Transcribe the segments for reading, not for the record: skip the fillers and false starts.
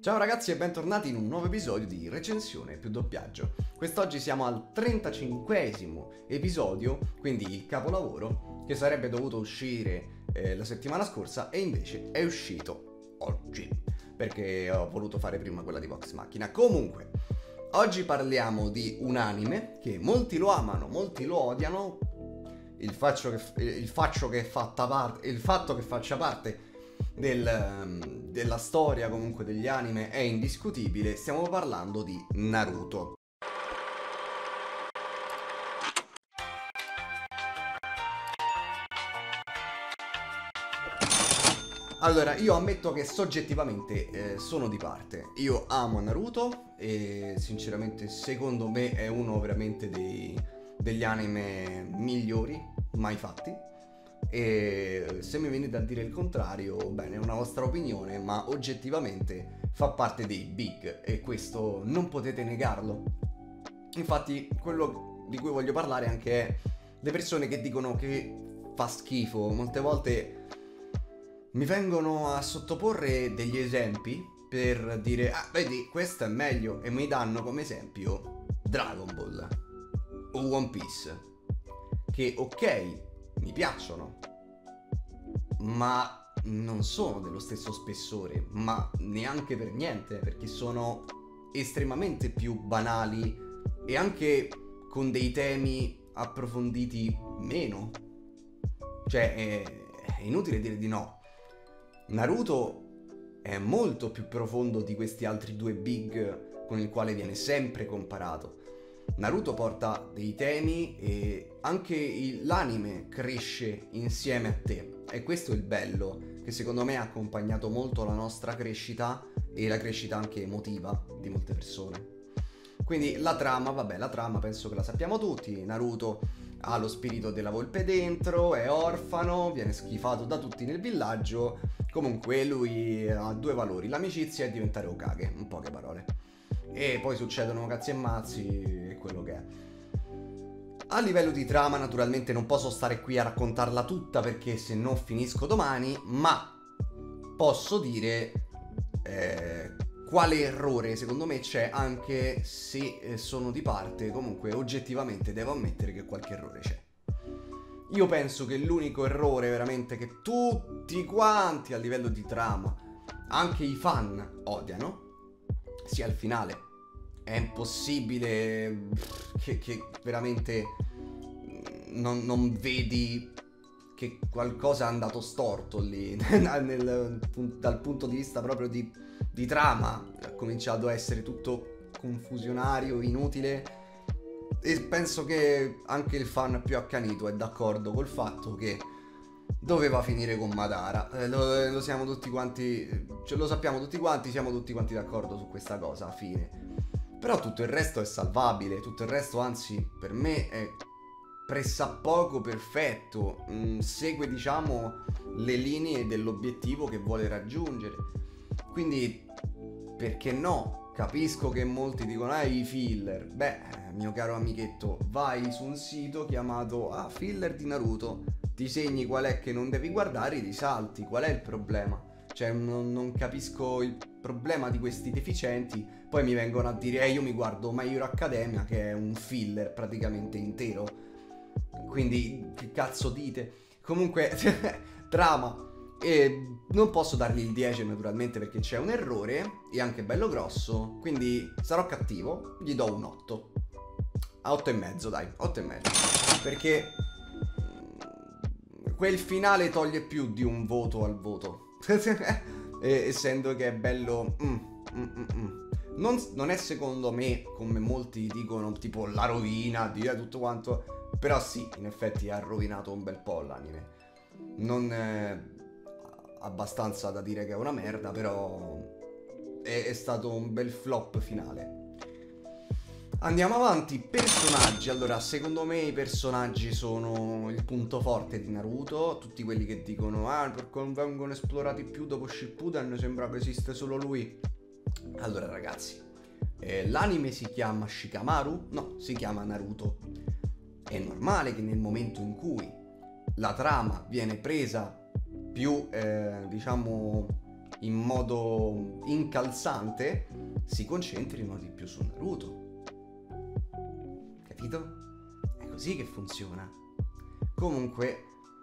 Ciao ragazzi e bentornati in un nuovo episodio di Recensione più doppiaggio. Quest'oggi siamo al 35esimo episodio, quindi il capolavoro, che sarebbe dovuto uscire la settimana scorsa e invece è uscito oggi, perché ho voluto fare prima quella di Vox Machina. Comunque, oggi parliamo di un anime che molti lo amano, molti lo odiano. Il fatto che faccia parte della storia comunque degli anime è indiscutibile. Stiamo parlando di Naruto. Allora, io ammetto che soggettivamente sono di parte. Io amo Naruto e sinceramente secondo me è uno veramente degli anime migliori mai fatti. E se mi venite a dire il contrario, bene, è una vostra opinione, ma oggettivamente fa parte dei big e questo non potete negarlo. Infatti, quello di cui voglio parlare anche è le persone che dicono che fa schifo. Molte volte mi vengono a sottoporre degli esempi per dire: ah, vedi, questo è meglio, e mi danno come esempio Dragon Ball o One Piece, che ok, mi piacciono, ma non sono dello stesso spessore, ma neanche per niente, perché sono estremamente più banali e anche con dei temi approfonditi meno. Cioè, è inutile dire di no. Naruto è molto più profondo di questi altri due big con il quale viene sempre comparato. Naruto porta dei temi e anche l'anime cresce insieme a te, e questo è il bello, che secondo me ha accompagnato molto la nostra crescita e la crescita anche emotiva di molte persone. Quindi la trama penso che la sappiamo tutti. Naruto ha lo spirito della volpe dentro, è orfano, viene schifato da tutti nel villaggio. Comunque lui ha due valori: l'amicizia e diventare Hokage, in poche parole. E poi succedono cazzi e mazzi e quello che è. A livello di trama naturalmente non posso stare qui a raccontarla tutta perché se no finisco domani, ma posso dire quale errore secondo me c'è, anche se sono di parte. Comunque oggettivamente devo ammettere che qualche errore c'è. Io penso che l'unico errore veramente che tutti quanti a livello di trama, anche i fan, odiano, sia il finale. È impossibile che veramente non vedi che qualcosa è andato storto lì dal punto di vista proprio di trama. Ha cominciato a essere tutto confusionario, inutile, e penso che anche il fan più accanito è d'accordo col fatto che doveva finire con Madara. Lo siamo tutti quanti, cioè, lo sappiamo tutti quanti, siamo tutti quanti d'accordo su questa cosa, fine. Però tutto il resto è salvabile, tutto il resto anzi per me è pressappoco perfetto, segue diciamo le linee dell'obiettivo che vuole raggiungere. Quindi perché no? Capisco che molti dicono i filler. Beh, mio caro amichetto, vai su un sito chiamato filler di Naruto, ti segni qual è che non devi guardare, ti salti. Qual è il problema? Cioè non capisco il problema di questi deficienti. Poi mi vengono a dire io mi guardo My Hero Academia, che è un filler praticamente intero. Quindi che cazzo dite? Comunque trama, e non posso dargli il 10 naturalmente perché c'è un errore, e anche bello grosso. Quindi sarò cattivo, gli do un 8. A 8,5 dai, 8,5. Perché quel finale toglie più di un voto al voto. Essendo che è bello Non è secondo me, come molti dicono, tipo la rovina di tutto quanto. Però sì, in effetti ha rovinato un bel po' l'anime. Non è abbastanza da dire che è una merda, però è stato un bel flop finale. Andiamo avanti. Personaggi. Allora, secondo me i personaggi sono il punto forte di Naruto. Tutti quelli che dicono perché non vengono esplorati più dopo Shippuden, sembra che esiste solo lui. Allora ragazzi, l'anime si chiama Shikamaru? No, si chiama Naruto. È normale che nel momento in cui la trama viene presa più, diciamo, in modo incalzante si concentrino di più su Naruto. Capito? È così che funziona. Comunque,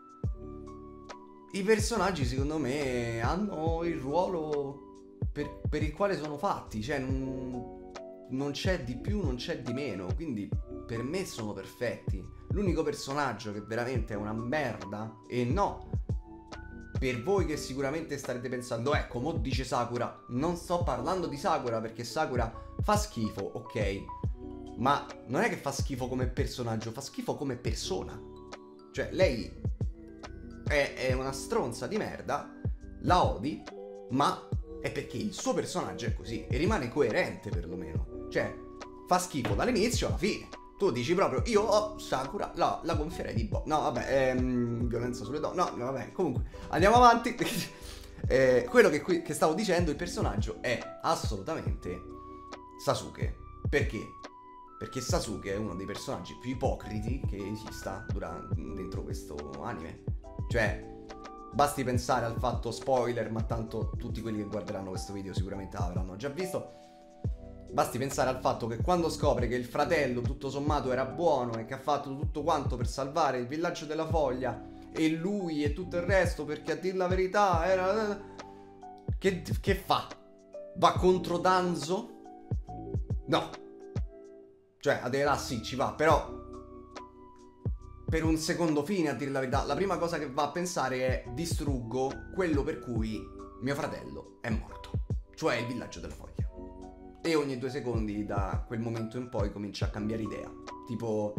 i personaggi secondo me hanno il ruolo per il quale sono fatti, cioè non c'è di più, non c'è di meno, quindi per me sono perfetti. L'unico personaggio che veramente è una merda, e no, per voi che sicuramente starete pensando, ecco, mo dice Sakura, non sto parlando di Sakura perché Sakura fa schifo, ok, ma non è che fa schifo come personaggio, fa schifo come persona. Cioè lei è una stronza di merda, la odi, ma è perché il suo personaggio è così e rimane coerente perlomeno. Cioè fa schifo dall'inizio alla fine. Tu dici proprio, io ho Sakura, la gonfierei di boh. No, vabbè, violenza sulle donne. No, vabbè, comunque, andiamo avanti. Quello che stavo dicendo, il personaggio è assolutamente Sasuke. Perché? Perché Sasuke è uno dei personaggi più ipocriti che esista dentro questo anime. Cioè, basti pensare al fatto, spoiler, ma tanto tutti quelli che guarderanno questo video sicuramente l'avranno già visto. Basti pensare al fatto che quando scopre che il fratello tutto sommato era buono e che ha fatto tutto quanto per salvare il villaggio della foglia, e lui e tutto il resto, perché a dir la verità era... Che fa? Va contro Danzo? No. Cioè, a dire là sì, ci va, però per un secondo fine, a dire la verità, la prima cosa che va a pensare è: distruggo quello per cui mio fratello è morto, cioè il villaggio della foglia. E ogni 2 secondi da quel momento in poi comincia a cambiare idea. Tipo,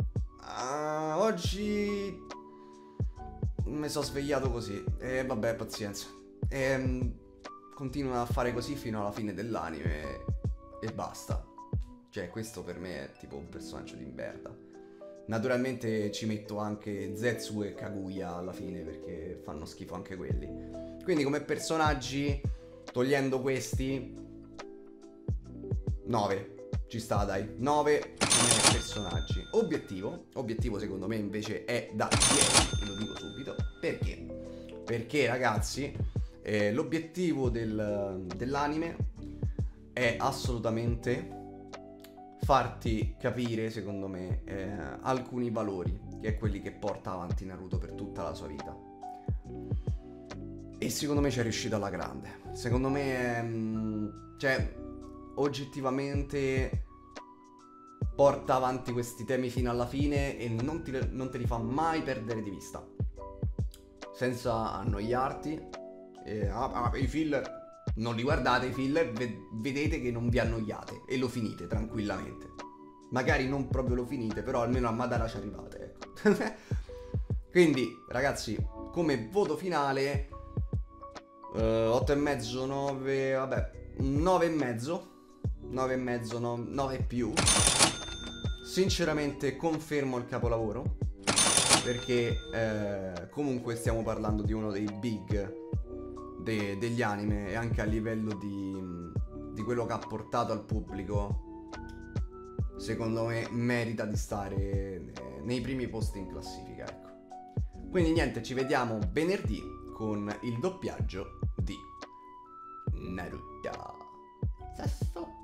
oggi mi sono svegliato così. E vabbè, pazienza. E continua a fare così fino alla fine dell'anime e basta. Cioè, questo per me è tipo un personaggio di merda. Naturalmente ci metto anche Zetsu e Kaguya alla fine, perché fanno schifo anche quelli. Quindi come personaggi, togliendo questi, 9, ci sta dai, 9 come personaggi. Obiettivo secondo me invece è da 10, e lo dico subito. Perché? Perché ragazzi, l'obiettivo dell'anime è assolutamente farti capire, secondo me, alcuni valori, che è quelli che porta avanti Naruto per tutta la sua vita. E secondo me ci è riuscito alla grande. Secondo me, cioè, oggettivamente porta avanti questi temi fino alla fine e non te li fa mai perdere di vista, senza annoiarti. I filler, non li guardate i filler, vedete che non vi annoiate e lo finite tranquillamente. Magari non proprio lo finite, però almeno a Madara ci arrivate, ecco. Quindi ragazzi, come voto finale, 8,5, 9, vabbè, 9,5, 9,5, 9 più. Sinceramente confermo il capolavoro, perché comunque stiamo parlando di uno dei big degli anime, e anche a livello di quello che ha portato al pubblico, secondo me merita di stare nei primi posti in classifica, ecco. Quindi niente, ci vediamo venerdì con il doppiaggio di Naruto. Sasso.